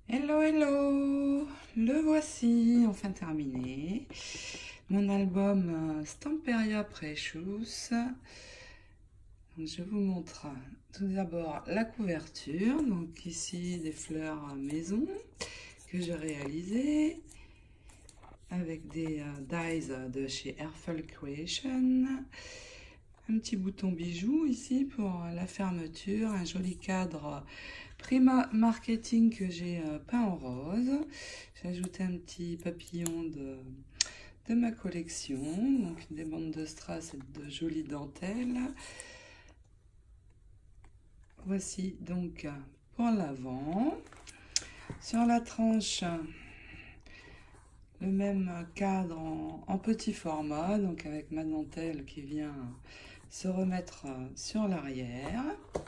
Hello, hello! Le voici, enfin terminé. Mon album Stamperia Precious. Donc, je vous montre tout d'abord la couverture. Donc ici des fleurs maison que j'ai réalisées avec des dies de chez Airful Creation. Un petit bouton bijou ici pour la fermeture, un joli cadre Prima Marketing que j'ai peint en rose. J'ai ajouté un petit papillon de ma collection, donc des bandes de strass et de jolies dentelles. Voici donc pour l'avant. Sur la tranche, le même cadre en petit format, donc avec ma dentelle qui vient se remettre sur l'arrière.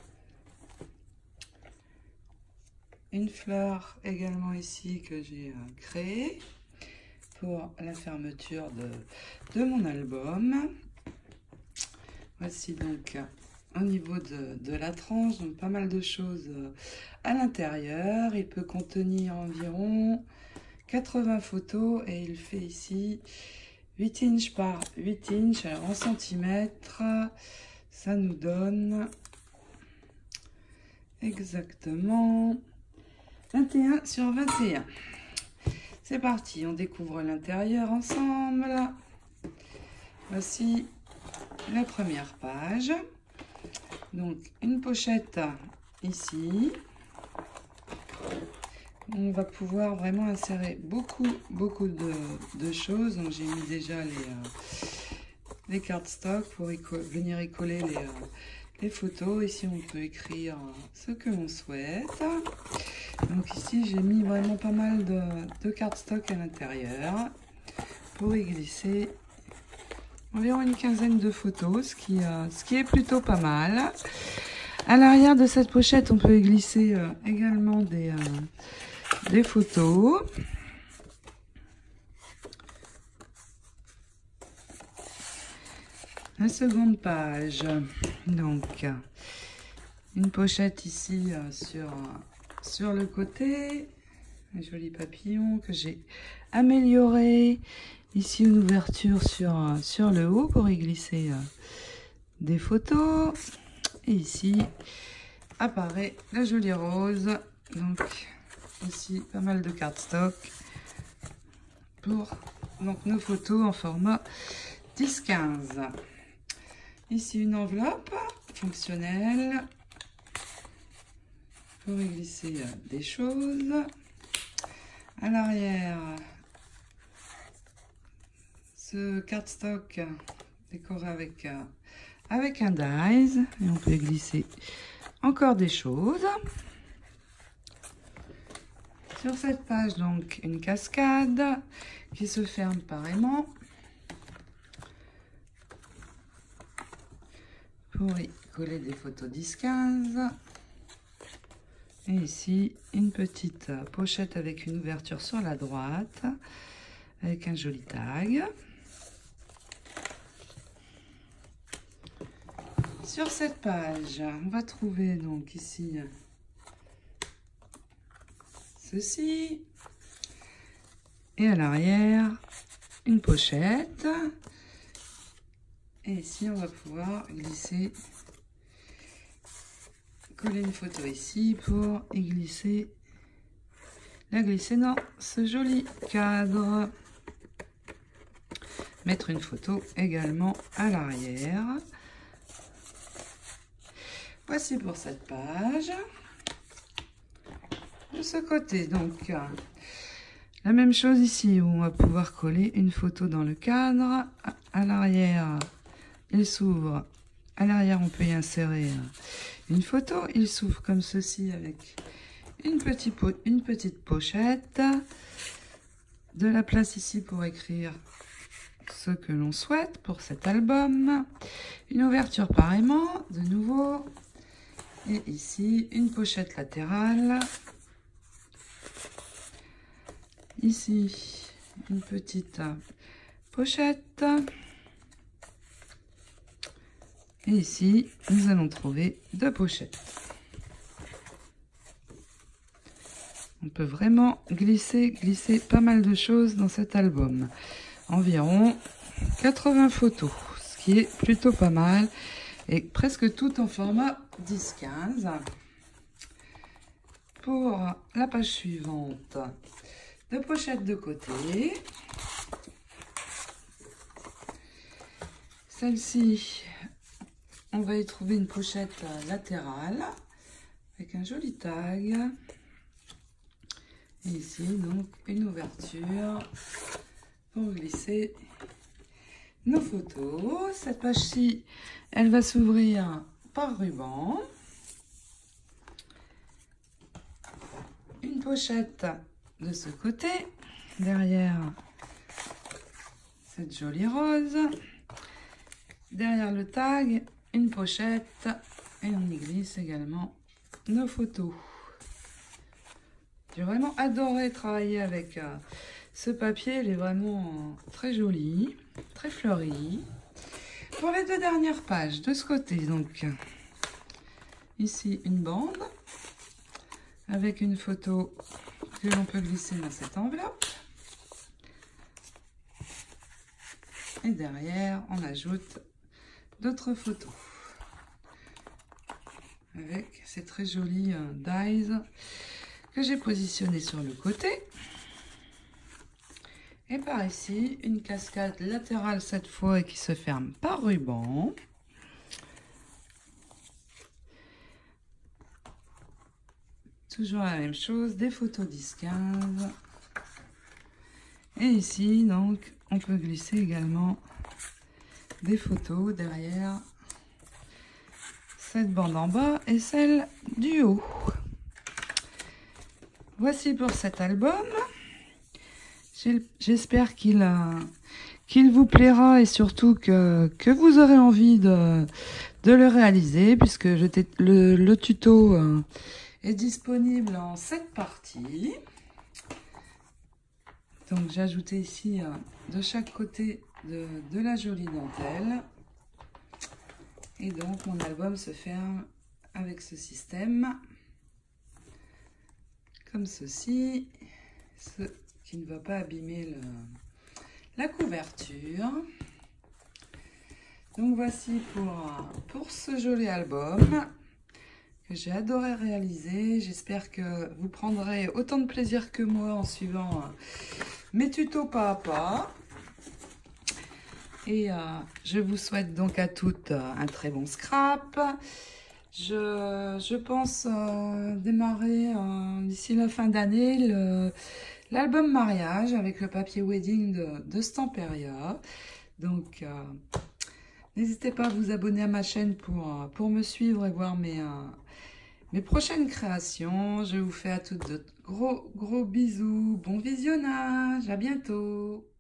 Une fleur également ici que j'ai créée pour la fermeture de mon album. Voici donc au niveau de la tranche, donc pas mal de choses à l'intérieur. Il peut contenir environ 80 photos et il fait ici 8 inches par 8 inches. Alors en centimètres, ça nous donne exactement 21 sur 21. C'est parti, on découvre l'intérieur ensemble. Voici la première page. Donc une pochette ici. On va pouvoir vraiment insérer beaucoup de choses. Donc j'ai mis déjà les cardstock pour venir y coller les photos. Ici on peut écrire ce que l'on souhaite. Donc ici j'ai mis vraiment pas mal de cardstock à l'intérieur pour y glisser environ une quinzaine de photos, ce qui est plutôt pas mal. À l'arrière de cette pochette on peut y glisser également des photos. La seconde page, donc une pochette ici sur le côté, un joli papillon que j'ai amélioré. Ici une ouverture sur le haut pour y glisser des photos. Et ici apparaît la jolie rose. Donc aussi pas mal de cardstock pour donc, nos photos en format 10-15. Ici une enveloppe fonctionnelle pour y glisser des choses. À l'arrière, ce cardstock décoré avec un dies et on peut y glisser encore des choses. Sur cette page, donc, une cascade qui se ferme par aimant pour y coller des photos 10-15. Et ici, une petite pochette avec une ouverture sur la droite avec un joli tag. Sur cette page, on va trouver donc ici ceci et à l'arrière une pochette et ici on va pouvoir glisser, coller une photo ici pour y glisser, la glisser dans ce joli cadre, mettre une photo également à l'arrière. Voici pour cette page. De ce côté, donc, la même chose ici, où on va pouvoir coller une photo dans le cadre. À l'arrière, il s'ouvre. À l'arrière, on peut y insérer une photo. Il s'ouvre comme ceci avec une petite pochette. De la place ici pour écrire ce que l'on souhaite pour cet album. Une ouverture par aimant, de nouveau. Et ici, une pochette latérale. Ici, une petite pochette. Et ici, nous allons trouver deux pochettes. On peut vraiment glisser pas mal de choses dans cet album. Environ 80 photos, ce qui est plutôt pas mal. Et presque tout en format 10-15. Pour la page suivante, deux pochettes de côté. Celle-ci, on va y trouver une pochette latérale avec un joli tag. Et ici, donc, une ouverture pour glisser nos photos. Cette page-ci, elle va s'ouvrir par ruban. Une pochette de ce côté, derrière cette jolie rose. Derrière le tag, une pochette et on y glisse également nos photos. J'ai vraiment adoré travailler avec ce papier, il est vraiment très joli, très fleuri. Pour les deux dernières pages, de ce côté, donc, ici une bande avec une photo que l'on peut glisser dans cette enveloppe. Et derrière, on ajoute d'autres photos avec ces très jolis dies que j'ai positionnés sur le côté. Et par ici, une cascade latérale cette fois et qui se ferme par ruban. Toujours la même chose, des photos 10-15. Et ici, donc, on peut glisser également des photos derrière cette bande en bas et celle du haut. Voici pour cet album. J'espère qu'il vous plaira et surtout que vous aurez envie de le réaliser puisque le tuto est disponible en 7 parties. Donc j'ai ajouté ici de chaque côté de la jolie dentelle. Et donc mon album se ferme avec ce système. Comme ceci. Ce qui ne va pas abîmer la couverture. Donc voici pour ce joli album que j'ai adoré réaliser. J'espère que vous prendrez autant de plaisir que moi en suivant mes tutos pas à pas. Et je vous souhaite donc à toutes un très bon scrap. Je pense démarrer d'ici la fin d'année l'album mariage avec le papier wedding de Stamperia. Donc n'hésitez pas à vous abonner à ma chaîne pour me suivre et voir mes prochaines créations. Je vous fais à toutes de gros bisous. Bon visionnage, à bientôt.